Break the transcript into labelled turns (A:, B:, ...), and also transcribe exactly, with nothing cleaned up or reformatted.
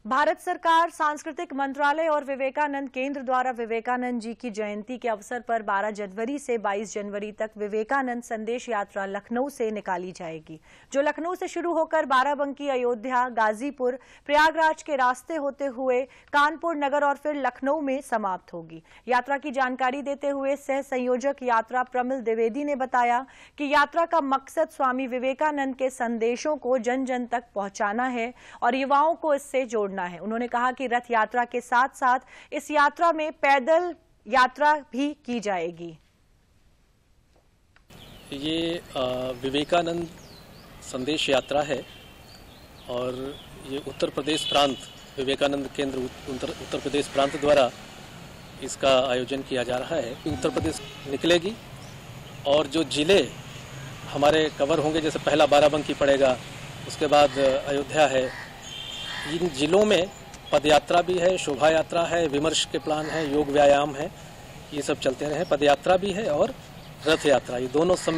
A: भारत सरकार, सांस्कृतिक मंत्रालय और विवेकानंद केंद्र द्वारा विवेकानंद जी की जयंती के अवसर पर बारह जनवरी से बाईस जनवरी तक विवेकानंद संदेश यात्रा लखनऊ से निकाली जाएगी, जो लखनऊ से शुरू होकर बाराबंकी, अयोध्या, गाजीपुर, प्रयागराज के रास्ते होते हुए कानपुर नगर और फिर लखनऊ में समाप्त होगी। यात्रा की जानकारी देते हुए सह संयोजक यात्रा प्रमिल द्विवेदी ने बताया कि यात्रा का मकसद स्वामी विवेकानंद के संदेशों को जन जन तक पहुंचाना है और युवाओं को इससे जोड़ना है। उन्होंने कहा कि रथ यात्रा के साथ साथ इस यात्रा में पैदल यात्रा भी की जाएगी।
B: ये विवेकानंद संदेश यात्रा है और ये उत्तर प्रदेश प्रांत विवेकानंद केंद्र उत्तर, उत्तर प्रदेश प्रांत द्वारा इसका आयोजन किया जा रहा है। उत्तर प्रदेश निकलेगी और जो जिले हमारे कवर होंगे, जैसे पहला बाराबंकी पड़ेगा, उसके बाद अयोध्या है, इन जिलों में पदयात्रा भी है, शोभा यात्रा है, विमर्श के प्लान है, योग व्यायाम है, ये सब चलते रहे। पदयात्रा भी है और रथ यात्रा, ये दोनों